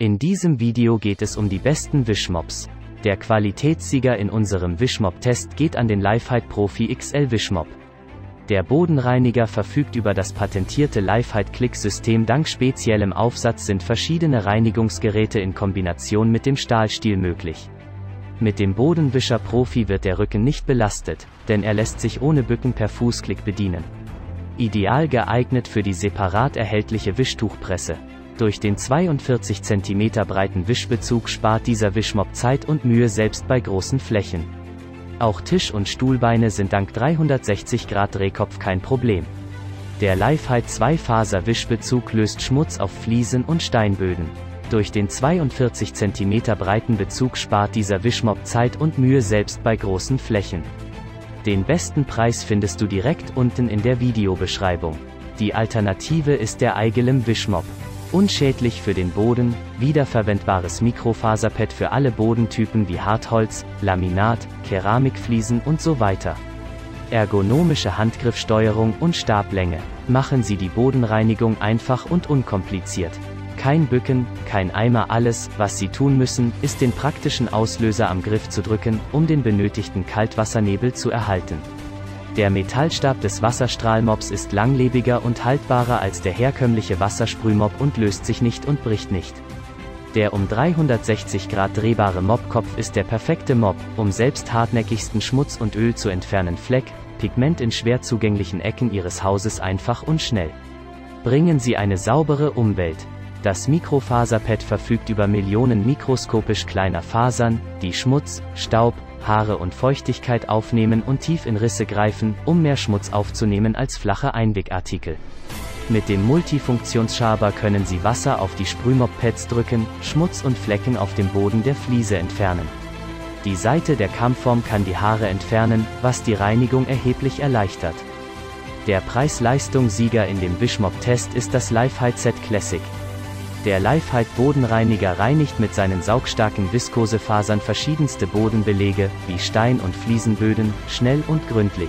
In diesem Video geht es um die besten Wischmops. Der Qualitätssieger in unserem Wischmop-Test geht an den Lifehide Profi XL Wischmop. Der Bodenreiniger verfügt über das patentierte Lifehide-Klick-System. Dank speziellem Aufsatz sind verschiedene Reinigungsgeräte in Kombination mit dem Stahlstiel möglich. Mit dem Bodenwischer Profi wird der Rücken nicht belastet, denn er lässt sich ohne Bücken per Fußklick bedienen. Ideal geeignet für die separat erhältliche Wischtuchpresse. Durch den 42 cm breiten Wischbezug spart dieser Wischmopp Zeit und Mühe selbst bei großen Flächen. Auch Tisch- und Stuhlbeine sind dank 360-Grad-Drehkopf kein Problem. Der Lifehide 2-Faser-Wischbezug löst Schmutz auf Fliesen und Steinböden. Durch den 42 cm breiten Bezug spart dieser Wischmopp Zeit und Mühe selbst bei großen Flächen. Den besten Preis findest du direkt unten in der Videobeschreibung. Die Alternative ist der Eigelem Wischmopp. Unschädlich für den Boden, wiederverwendbares Mikrofaserpad für alle Bodentypen wie Hartholz, Laminat, Keramikfliesen und so weiter. Ergonomische Handgriffsteuerung und Stablänge machen Sie die Bodenreinigung einfach und unkompliziert. Kein Bücken, kein Eimer, alles, was Sie tun müssen, ist den praktischen Auslöser am Griff zu drücken, um den benötigten Kaltwassernebel zu erhalten. Der Metallstab des Wasserstrahlmops ist langlebiger und haltbarer als der herkömmliche Wassersprühmop und löst sich nicht und bricht nicht. Der um 360 Grad drehbare Mopkopf ist der perfekte Mop, um selbst hartnäckigsten Schmutz und Öl zu entfernen. Fleck, Pigment in schwer zugänglichen Ecken Ihres Hauses einfach und schnell. Bringen Sie eine saubere Umwelt. Das Mikrofaserpad verfügt über Millionen mikroskopisch kleiner Fasern, die Schmutz, Staub, Haare und Feuchtigkeit aufnehmen und tief in Risse greifen, um mehr Schmutz aufzunehmen als flache Einwegartikel. Mit dem Multifunktionsschaber können Sie Wasser auf die Sprühmop-Pads drücken, Schmutz und Flecken auf dem Boden der Fliese entfernen. Die Seite der Kammform kann die Haare entfernen, was die Reinigung erheblich erleichtert. Der Preis-Leistung-Sieger in dem Wischmop-Test ist das Lifehide Set Classic. Der Lifehide Bodenreiniger reinigt mit seinen saugstarken Viskosefasern verschiedenste Bodenbelege, wie Stein- und Fliesenböden, schnell und gründlich.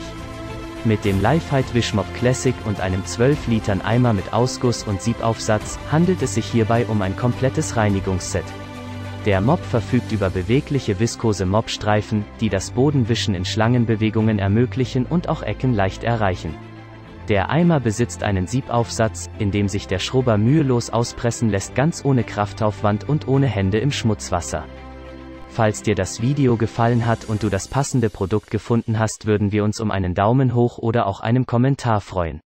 Mit dem Lifehide Wischmop Classic und einem 12 Litern Eimer mit Ausguss und Siebaufsatz handelt es sich hierbei um ein komplettes Reinigungsset. Der Mop verfügt über bewegliche viskose Mopstreifen, die das Bodenwischen in Schlangenbewegungen ermöglichen und auch Ecken leicht erreichen. Der Eimer besitzt einen Siebaufsatz, in dem sich der Schrubber mühelos auspressen lässt, ganz ohne Kraftaufwand und ohne Hände im Schmutzwasser. Falls dir das Video gefallen hat und du das passende Produkt gefunden hast, würden wir uns um einen Daumen hoch oder auch einem Kommentar freuen.